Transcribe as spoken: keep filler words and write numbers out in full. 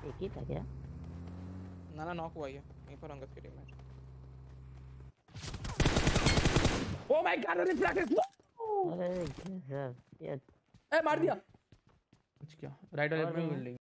एक ही था क्या? ना ना नॉक हुआ ये यहीं पर अंगद की टीम में। Oh my God reflected. अरे गजब ये। ए मार हाँ, दिया। कुछ क्या राइट वाले और पे भी मिल हैं। रही